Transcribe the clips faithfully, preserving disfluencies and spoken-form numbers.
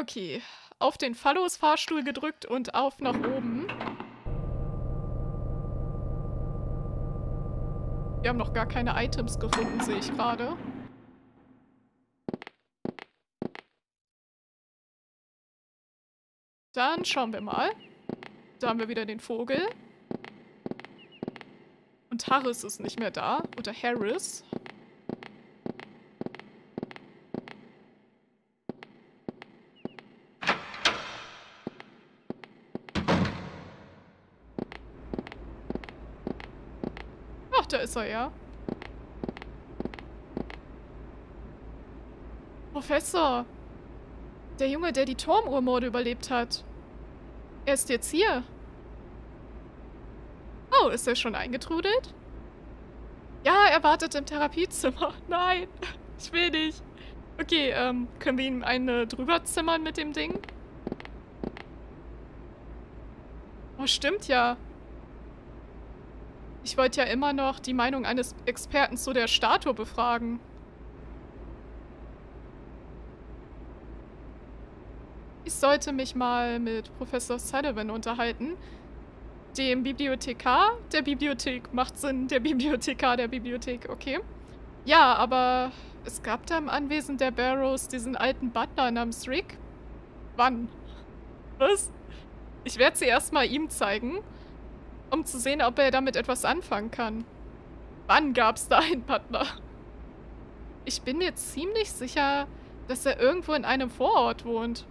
Okay, auf den Phallos-Fahrstuhl gedrückt und auf nach oben. Wir haben noch gar keine Items gefunden, sehe ich gerade. Dann schauen wir mal. Da haben wir wieder den Vogel. Und Harris ist nicht mehr da. Oder Harris. Ach, da ist er ja. Professor. Der Junge, der die Turmuhrmorde überlebt hat. Er ist jetzt hier. Oh, ist er schon eingetrudelt? Ja, er wartet im Therapiezimmer. Nein, ich will nicht. Okay, ähm, können wir ihm eine drüber zimmern mit dem Ding? Oh, stimmt ja. Ich wollte ja immer noch die Meinung eines Experten zu der Statue befragen. Ich sollte mich mal mit Professor Sullivan unterhalten. Dem Bibliothekar der Bibliothek. Macht Sinn, der Bibliothekar der Bibliothek, okay. Ja, aber es gab da im Anwesen der Barrows diesen alten Butler namens Rick. Wann? Was? Ich werde sie erstmal ihm zeigen, um zu sehen, ob er damit etwas anfangen kann. Wann gab's da einen Butler? Ich bin mir ziemlich sicher, dass er irgendwo in einem Vorort wohnt.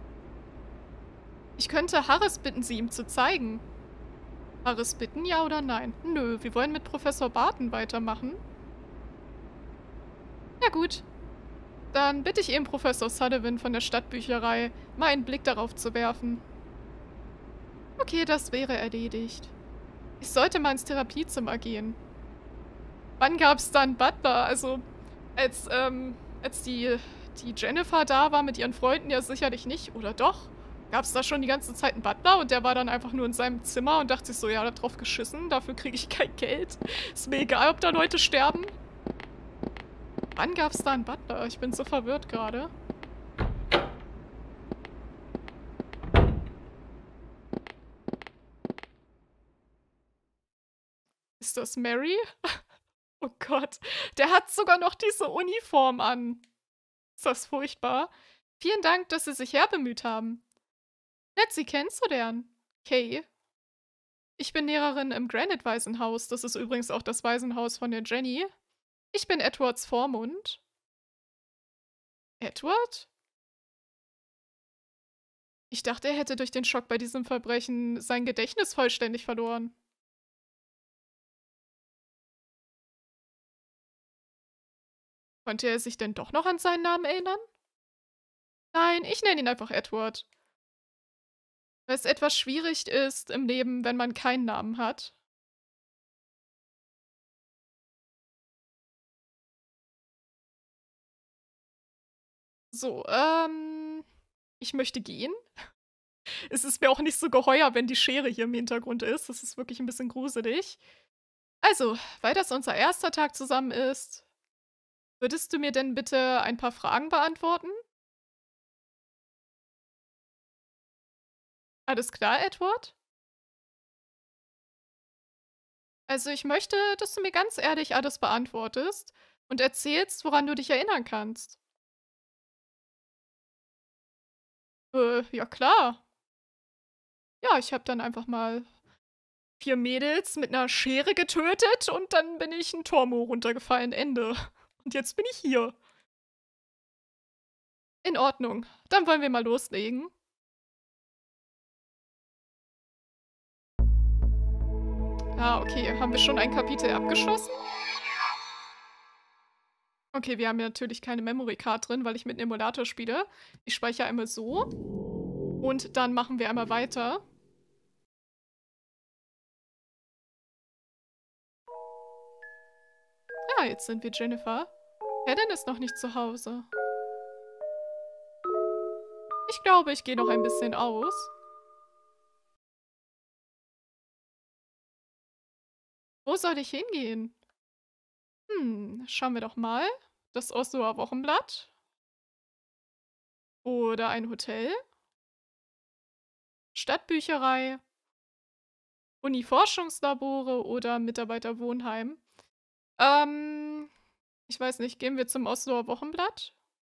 Ich könnte Harris bitten, sie ihm zu zeigen. Harris bitten, ja oder nein? Nö, wir wollen mit Professor Barton weitermachen. Na gut. Dann bitte ich eben Professor Sullivan von der Stadtbücherei, mal einen Blick darauf zu werfen. Okay, das wäre erledigt. Ich sollte mal ins Therapiezimmer gehen. Wann gab's da einen Butler? Also, als, ähm, als die, die Jennifer da war mit ihren Freunden, ja sicherlich nicht, oder doch? Gab's da schon die ganze Zeit einen Butler und der war dann einfach nur in seinem Zimmer und dachte sich so, ja, da drauf geschissen, dafür kriege ich kein Geld. Ist mir egal, ob da Leute sterben. Wann gab's da einen Butler? Ich bin so verwirrt gerade. Ist das Mary? Oh Gott. Der hat sogar noch diese Uniform an. Ist das furchtbar. Vielen Dank, dass Sie sich herbemüht haben. Nett, Sie kennenzulernen. Kay. Ich bin Lehrerin im Granite-Waisenhaus. Das ist übrigens auch das Waisenhaus von der Jenny. Ich bin Edwards Vormund. Edward? Ich dachte, er hätte durch den Schock bei diesem Verbrechen sein Gedächtnis vollständig verloren. Konnte er sich denn doch noch an seinen Namen erinnern? Nein, ich nenne ihn einfach Edward. Weil es etwas schwierig ist im Leben, wenn man keinen Namen hat. So, ähm, ich möchte gehen. Es ist mir auch nicht so geheuer, wenn die Schere hier im Hintergrund ist. Das ist wirklich ein bisschen gruselig. Also, weil das unser erster Tag zusammen ist, würdest du mir denn bitte ein paar Fragen beantworten? Alles klar, Edward? Also, ich möchte, dass du mir ganz ehrlich alles beantwortest und erzählst, woran du dich erinnern kannst. Äh, ja klar. Ja, ich habe dann einfach mal vier Mädels mit einer Schere getötet und dann bin ich 'n Turm runtergefallen, Ende. Und jetzt bin ich hier. In Ordnung. Dann wollen wir mal loslegen. Ah, okay. Haben wir schon ein Kapitel abgeschlossen? Okay, wir haben ja natürlich keine Memory Card drin, weil ich mit 'nem Emulator spiele. Ich speichere einmal so und dann machen wir einmal weiter. Ah, jetzt sind wir Jennifer. Helen ist noch nicht zu Hause. Ich glaube, ich gehe noch ein bisschen aus. Wo soll ich hingehen? Hm, schauen wir doch mal. Das Osloer Wochenblatt. Oder ein Hotel? Stadtbücherei? Uni-Forschungslabore oder Mitarbeiterwohnheim? Ähm, ich weiß nicht, gehen wir zum Osloer Wochenblatt?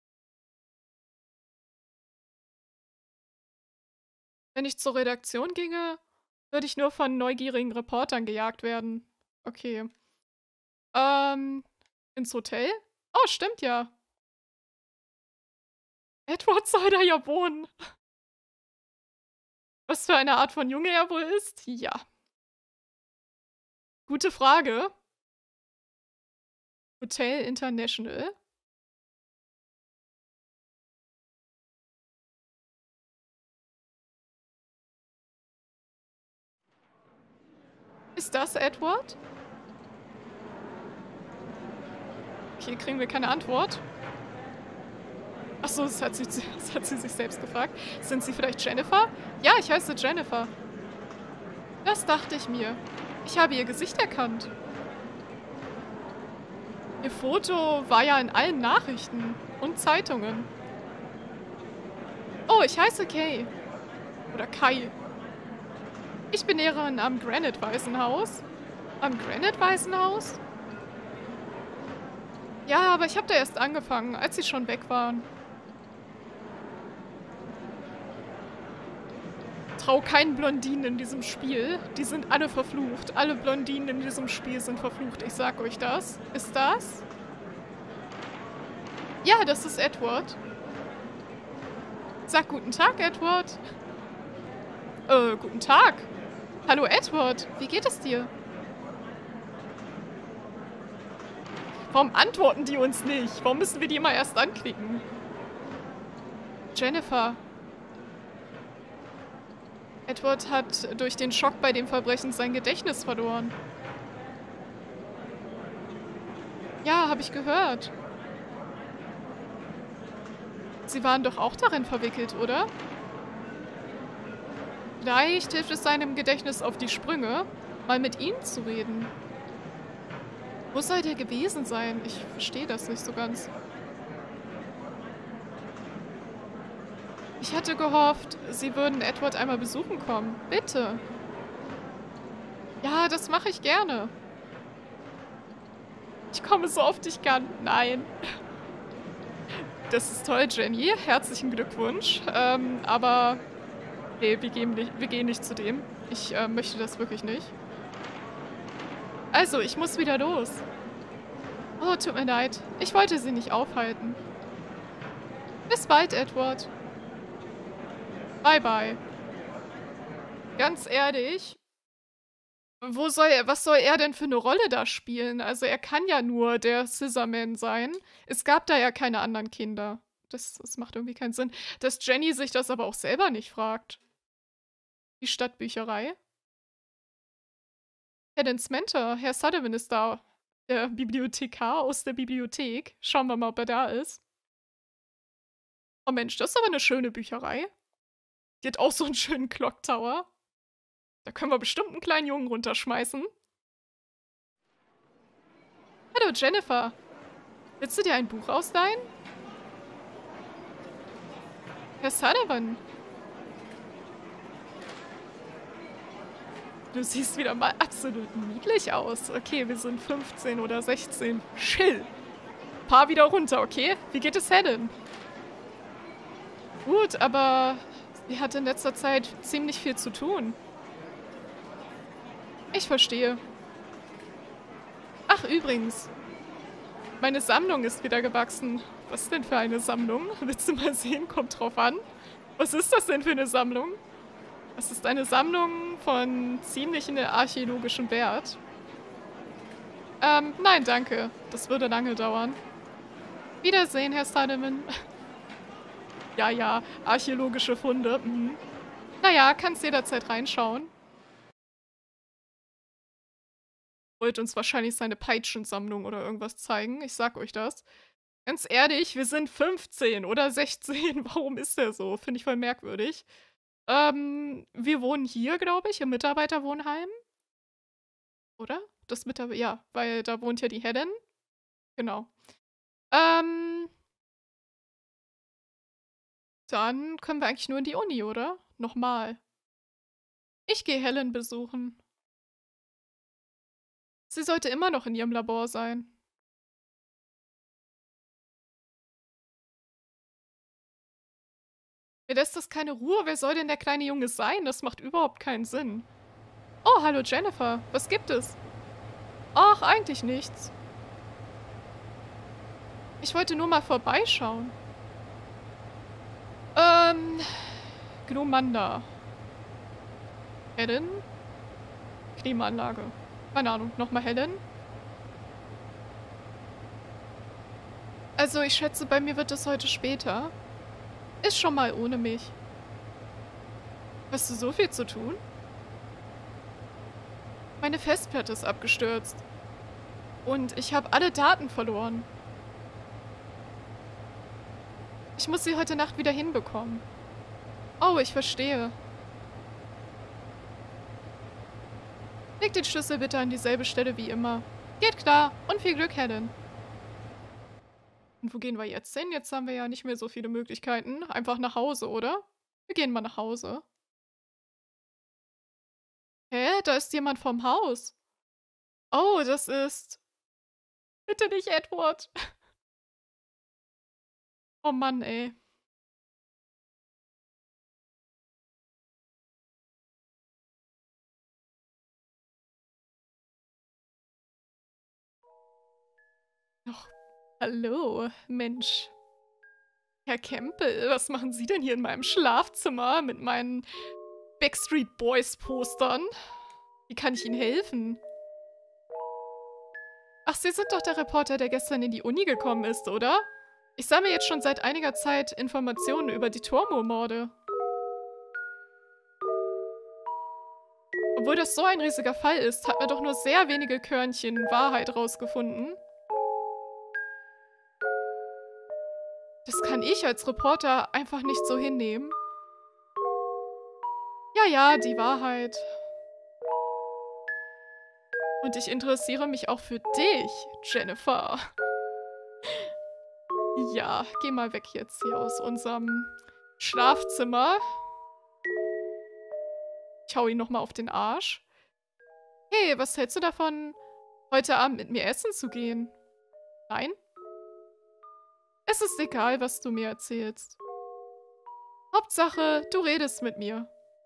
Wenn ich zur Redaktion ginge, würde ich nur von neugierigen Reportern gejagt werden. Okay. Ähm, ins Hotel? Oh, stimmt ja. Edward soll da ja wohnen. Was für eine Art von Junge er wohl ist? Ja. Gute Frage. Hotel International? Ist das Edward? Okay, kriegen wir keine Antwort. Achso, das hat, sie, das hat sie sich selbst gefragt. Sind Sie vielleicht Jennifer? Ja, ich heiße Jennifer. Das dachte ich mir. Ich habe Ihr Gesicht erkannt. Ihr Foto war ja in allen Nachrichten und Zeitungen. Oh, ich heiße Kay. Oder Kai. Ich bin Lehrerin am Granite-Waisenhaus. Am Granite-Waisenhaus? Ja, aber ich habe da erst angefangen, als sie schon weg waren. Trau keinen Blondinen in diesem Spiel. Die sind alle verflucht. Alle Blondinen in diesem Spiel sind verflucht. Ich sag euch das. Ist das? Ja, das ist Edward. Sag guten Tag, Edward. Äh, guten Tag. Hallo, Edward. Wie geht es dir? Warum antworten die uns nicht? Warum müssen wir die immer erst anklicken? Jennifer. Edward hat durch den Schock bei dem Verbrechen sein Gedächtnis verloren. Ja, habe ich gehört. Sie waren doch auch darin verwickelt, oder? Vielleicht hilft es seinem Gedächtnis auf die Sprünge, mal mit ihm zu reden. Wo soll der gewesen sein? Ich verstehe das nicht so ganz. Ich hatte gehofft, Sie würden Edward einmal besuchen kommen. Bitte. Ja, das mache ich gerne. Ich komme so oft ich kann. Nein. Das ist toll, Jenny. Herzlichen Glückwunsch. Ähm, aber nee, wir gehen nicht, wir gehen nicht zu dem. Ich äh, möchte das wirklich nicht. Also, ich muss wieder los. Oh, tut mir leid. Ich wollte Sie nicht aufhalten. Bis bald, Edward. Bye, bye. Ganz ehrlich, wo soll er, was soll er denn für eine Rolle da spielen? Also, er kann ja nur der Scissorman sein. Es gab da ja keine anderen Kinder. Das, das macht irgendwie keinen Sinn. Dass Jenny sich das aber auch selber nicht fragt. Die Stadtbücherei. Herr Mentor, Herr Sullivan ist da. Der Bibliothekar aus der Bibliothek. Schauen wir mal, ob er da ist. Oh Mensch, das ist aber eine schöne Bücherei. Die hat auch so einen schönen Clock Tower. Da können wir bestimmt einen kleinen Jungen runterschmeißen. Hallo, Jennifer. Willst du dir ein Buch ausleihen? Herr Sullivan. Du siehst wieder mal absolut niedlich aus. Okay, wir sind fünfzehn oder sechzehn. Chill. Paar wieder runter, okay? Wie geht es Helen? Gut, aber sie hat in letzter Zeit ziemlich viel zu tun. Ich verstehe. Ach, übrigens. Meine Sammlung ist wieder gewachsen. Was denn für eine Sammlung? Willst du mal sehen? Kommt drauf an. Was ist das denn für eine Sammlung? Das ist eine Sammlung von ziemlichem archäologischem Wert. Ähm, nein, danke. Das würde lange dauern. Wiedersehen, Herr Sullivan. Ja, ja, archäologische Funde. Mhm. Naja, kannst jederzeit reinschauen. Wollt uns wahrscheinlich seine Peitschensammlung oder irgendwas zeigen. Ich sag euch das. Ganz ehrlich, wir sind fünfzehn oder sechzehn. Warum ist der so? Finde ich voll merkwürdig. Ähm, wir wohnen hier, glaube ich, im Mitarbeiterwohnheim. Oder? Das Mitarbeiter, ja, weil da wohnt ja die Helen. Genau. Ähm, Dann können wir eigentlich nur in die Uni, oder? Nochmal. Ich gehe Helen besuchen. Sie sollte immer noch in ihrem Labor sein. Mir lässt das keine Ruhe. Wer soll denn der kleine Junge sein? Das macht überhaupt keinen Sinn. Oh, hallo Jennifer. Was gibt es? Ach, eigentlich nichts. Ich wollte nur mal vorbeischauen. Ähm, Glumanda. Helen? Klimaanlage. Keine Ahnung. Nochmal Helen? Also, ich schätze, bei mir wird es heute später. Ist schon mal ohne mich. Hast du so viel zu tun? Meine Festplatte ist abgestürzt. Und ich habe alle Daten verloren. Ich muss sie heute Nacht wieder hinbekommen. Oh, ich verstehe. Leg den Schlüssel bitte an dieselbe Stelle wie immer. Geht klar. Und viel Glück, Helen. Und wo gehen wir jetzt hin? Jetzt haben wir ja nicht mehr so viele Möglichkeiten. Einfach nach Hause, oder? Wir gehen mal nach Hause. Hä? Da ist jemand vom Haus. Oh, das ist... Bitte nicht Edward. Oh Mann, ey. Ach, hallo, Mensch. Herr Campbell, was machen Sie denn hier in meinem Schlafzimmer mit meinen Backstreet Boys Postern? Wie kann ich Ihnen helfen? Ach, Sie sind doch der Reporter, der gestern in die Uni gekommen ist, oder? Ich sammle jetzt schon seit einiger Zeit Informationen über die Tormo-Morde. Obwohl das so ein riesiger Fall ist, hat man doch nur sehr wenige Körnchen Wahrheit rausgefunden. Das kann ich als Reporter einfach nicht so hinnehmen. Ja, ja, die Wahrheit. Und ich interessiere mich auch für dich, Jennifer. Ja, geh mal weg jetzt hier aus unserem Schlafzimmer. Ich hau ihn nochmal auf den Arsch. Hey, was hältst du davon, heute Abend mit mir essen zu gehen? Nein? Es ist egal, was du mir erzählst. Hauptsache, du redest mit mir.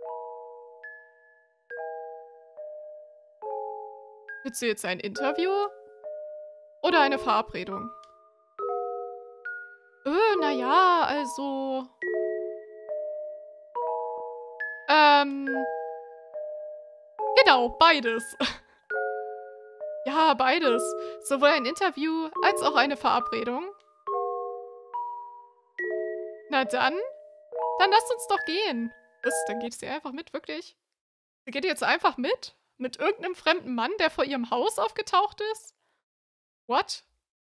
Willst du jetzt ein Interview? Oder eine Verabredung? Äh, naja, also... Ähm... Genau, beides. Ja, beides. Sowohl ein Interview als auch eine Verabredung. Na dann, dann lasst uns doch gehen. Was, dann geht sie einfach mit, wirklich? Sie geht jetzt einfach mit? Mit irgendeinem fremden Mann, der vor ihrem Haus aufgetaucht ist? What?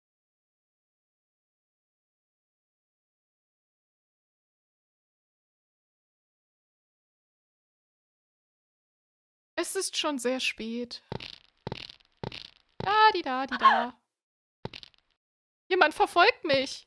Es ist schon sehr spät. Da, die da, die da. Jemand verfolgt mich.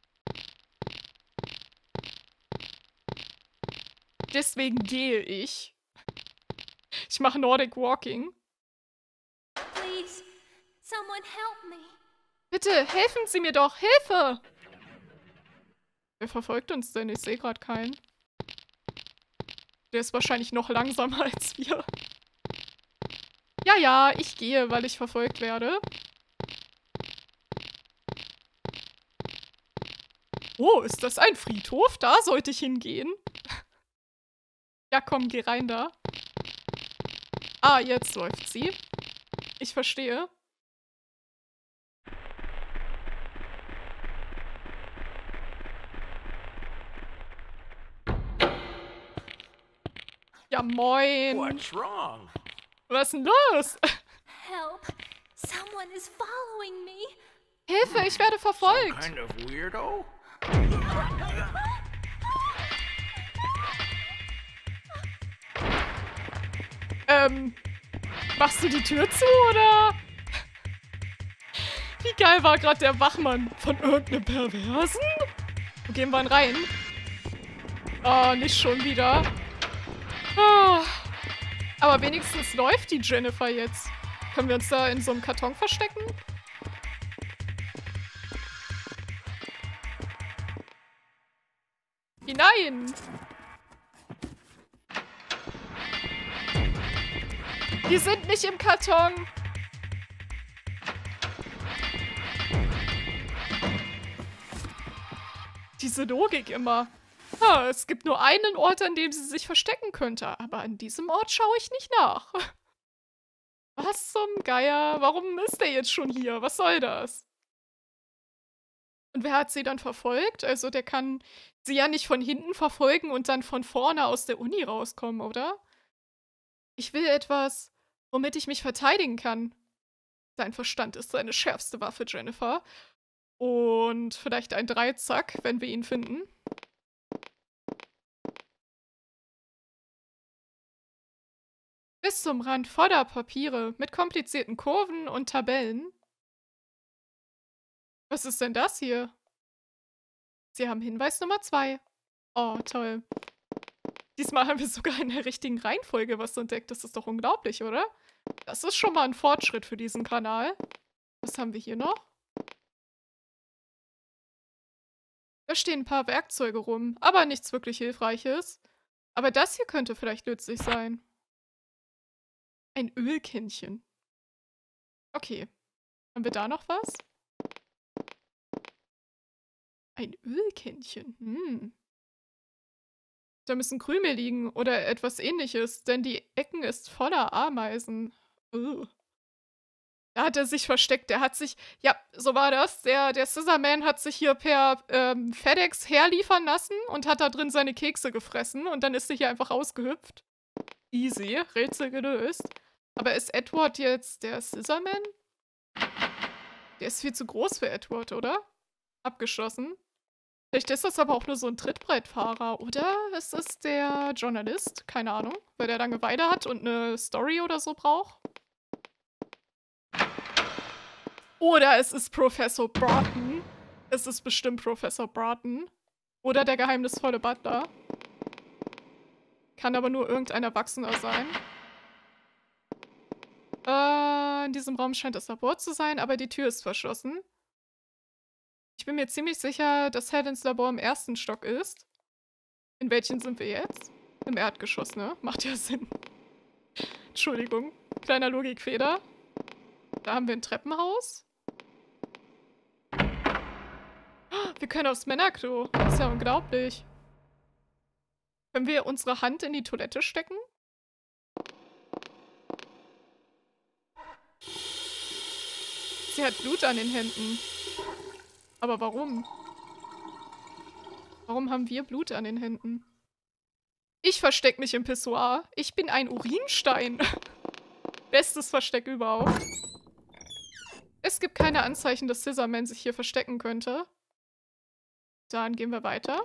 Deswegen gehe ich. Ich mache Nordic Walking. Please, someone help me. Bitte, helfen Sie mir doch. Hilfe! Wer verfolgt uns denn? Ich sehe gerade keinen. Der ist wahrscheinlich noch langsamer als wir. Ja, ja, ich gehe, weil ich verfolgt werde. Oh, ist das ein Friedhof? Da sollte ich hingehen. Ja, komm, geh rein da. Ah, jetzt läuft sie. Ich verstehe. Ja, moin. What's wrong? Was ist denn los? Help! Someone is following me. Hilfe, ich werde verfolgt. Kind of weirdo? Ähm, machst du die Tür zu, oder? Wie geil war gerade der Wachmann von irgendeinem Perversen? Wo gehen wir denn rein? Oh, nicht schon wieder. Ah. Aber wenigstens läuft die Jennifer jetzt. Können wir uns da in so einem Karton verstecken? Hinein! Die sind nicht im Karton! Diese Logik immer. Ah, es gibt nur einen Ort, an dem sie sich verstecken könnte. Aber an diesem Ort schaue ich nicht nach. Was zum Geier? Warum ist der jetzt schon hier? Was soll das? Und wer hat sie dann verfolgt? Also der kann sie ja nicht von hinten verfolgen und dann von vorne aus der Uni rauskommen, oder? Ich will etwas, womit ich mich verteidigen kann. Dein Verstand ist seine schärfste Waffe, Jennifer. Und vielleicht ein Dreizack, wenn wir ihn finden. Bis zum Rand voller Papiere mit komplizierten Kurven und Tabellen. Was ist denn das hier? Sie haben Hinweis Nummer zwei. Oh, toll. Diesmal haben wir sogar in der richtigen Reihenfolge was entdeckt. Das ist doch unglaublich, oder? Das ist schon mal ein Fortschritt für diesen Kanal. Was haben wir hier noch? Da stehen ein paar Werkzeuge rum, aber nichts wirklich Hilfreiches. Aber das hier könnte vielleicht nützlich sein. Ein Ölkännchen. Okay. Haben wir da noch was? Ein Ölkännchen. Hm. Da müssen Krümel liegen oder etwas ähnliches, denn die Ecken ist voller Ameisen. Ugh. Da hat er sich versteckt. Der hat sich, ja, so war das. Der, der Scissorman hat sich hier per ähm, FedEx herliefern lassen und hat da drin seine Kekse gefressen und dann ist er hier einfach rausgehüpft. Easy, Rätsel gelöst. Aber ist Edward jetzt der Scissorman? Der ist viel zu groß für Edward, oder? Abgeschlossen. Vielleicht ist das aber auch nur so ein Trittbrettfahrer. Oder ist es der Journalist? Keine Ahnung. Weil der Langeweile hat und eine Story oder so braucht. Oder es ist Professor Broughton. Es ist bestimmt Professor Broughton. Oder der geheimnisvolle Butler. Kann aber nur irgendein Erwachsener sein. Äh, in diesem Raum scheint das Labor zu sein, aber die Tür ist verschlossen. Ich bin mir ziemlich sicher, dass Helens Labor im ersten Stock ist. In welchen sind wir jetzt? Im Erdgeschoss, ne? Macht ja Sinn. Entschuldigung. Kleiner Logikfehler. Da haben wir ein Treppenhaus. Wir können aufs Männerklo. Das ist ja unglaublich. Können wir unsere Hand in die Toilette stecken? Sie hat Blut an den Händen. Aber warum? Warum haben wir Blut an den Händen? Ich verstecke mich im Pissoir. Ich bin ein Urinstein. Bestes Versteck überhaupt. Es gibt keine Anzeichen, dass Scissorman sich hier verstecken könnte. Dann gehen wir weiter.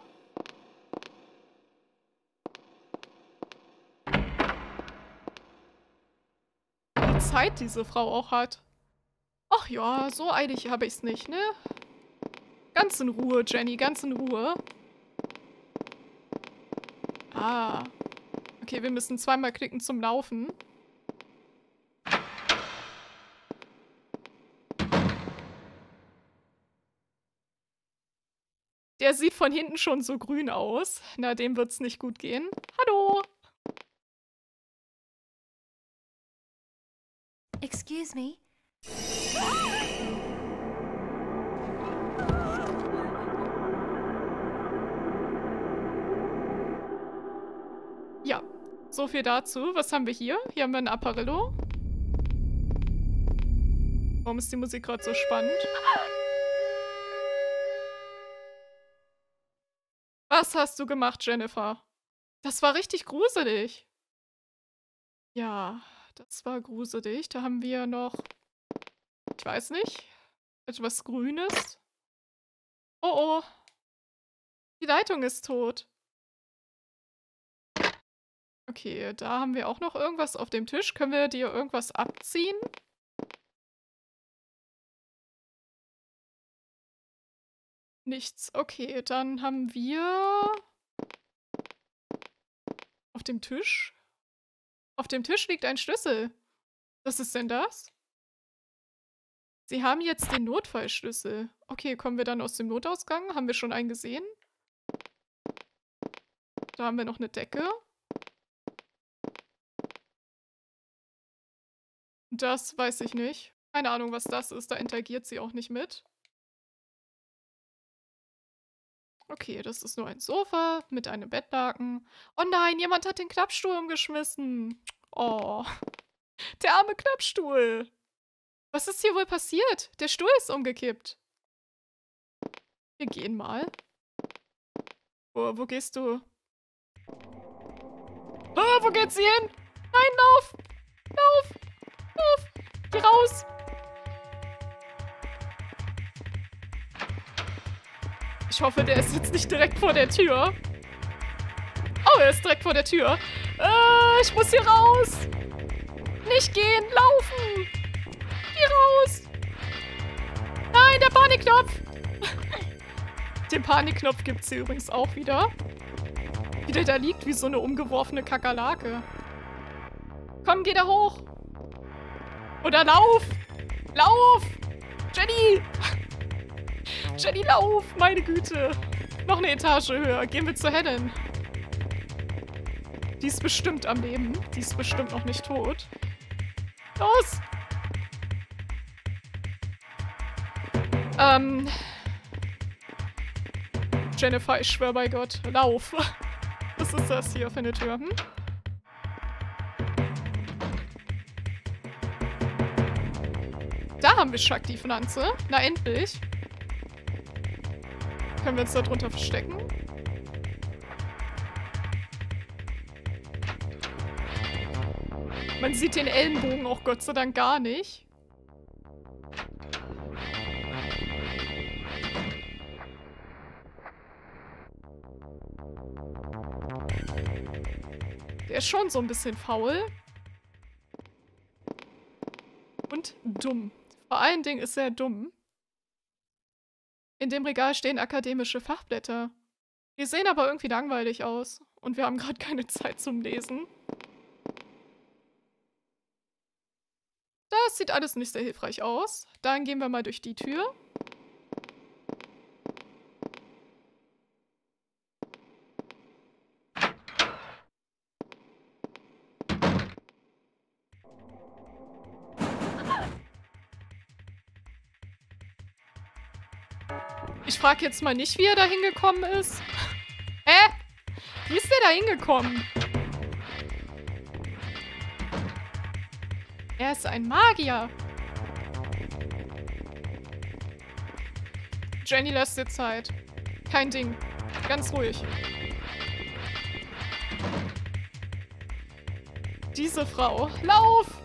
Die Zeit diese Frau auch hat. Ach ja, so eilig habe ich's nicht, ne? Ganz in Ruhe, Jenny, ganz in Ruhe. Ah. Okay, wir müssen zweimal klicken zum Laufen. Der sieht von hinten schon so grün aus. Na, dem wird's nicht gut gehen. Hallo! Excuse me. Ja, so viel dazu. Was haben wir hier? Hier haben wir ein Apparillo. Warum ist die Musik gerade so spannend? Was hast du gemacht, Jennifer? Das war richtig gruselig. Ja, das war gruselig. Da haben wir noch, ich weiß nicht, etwas Grünes. Oh oh, die Leitung ist tot. Okay, da haben wir auch noch irgendwas auf dem Tisch. Können wir dir irgendwas abziehen? Nichts. Okay, dann haben wir Auf dem Tisch? Auf dem Tisch liegt ein Schlüssel. Was ist denn das? Sie haben jetzt den Notfallschlüssel. Okay, kommen wir dann aus dem Notausgang? Haben wir schon einen gesehen? Da haben wir noch eine Decke. Das weiß ich nicht. Keine Ahnung, was das ist. Da interagiert sie auch nicht mit. Okay, das ist nur ein Sofa mit einem Bettlaken. Oh nein, jemand hat den Klappstuhl umgeschmissen. Oh, der arme Klappstuhl. Was ist hier wohl passiert? Der Stuhl ist umgekippt. Wir gehen mal. Wo, wo gehst du? Oh, wo geht's sie hin? Nein, lauf! Lauf! Lauf! Geh raus! Ich hoffe, der ist jetzt nicht direkt vor der Tür. Oh, er ist direkt vor der Tür. Äh, ich muss hier raus. Nicht gehen, laufen. Geh raus. Nein, der Panikknopf. Den Panikknopf gibt es hier übrigens auch wieder. Wie der da liegt, wie so eine umgeworfene Kakerlake. Komm, geh da hoch. Oder lauf. Lauf. Jenny. Jenny, lauf! Meine Güte. Noch eine Etage höher. Gehen wir zu Helen. Die ist bestimmt am Leben. Die ist bestimmt noch nicht tot. Los! Ähm... Jennifer, ich schwör bei Gott. Lauf! Was ist das hier für eine Tür? Hm? Da haben wir Shakti-Pflanze. Na, endlich. Können wir uns da drunter verstecken? Man sieht den Ellenbogen auch Gott sei Dank gar nicht. Der ist schon so ein bisschen faul. Und dumm. Vor allen Dingen ist er dumm. In dem Regal stehen akademische Fachblätter. Die sehen aber irgendwie langweilig aus. Und wir haben gerade keine Zeit zum Lesen. Das sieht alles nicht sehr hilfreich aus. Dann gehen wir mal durch die Tür. Ich frage jetzt mal nicht, wie er da hingekommen ist. Hä? Wie ist der da hingekommen? Er ist ein Magier. Jenny lässt dir Zeit. Kein Ding. Ganz ruhig. Diese Frau. Lauf!